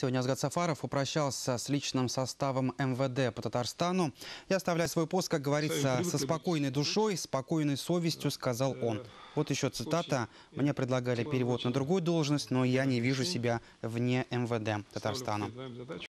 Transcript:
Сегодня Азгат Сафаров попрощался с личным составом МВД по Татарстану. «Я оставляю свой пост, как говорится, со спокойной душой, спокойной совестью», сказал он. Вот еще цитата. «Мне предлагали перевод на другую должность, но я не вижу себя вне МВД Татарстана».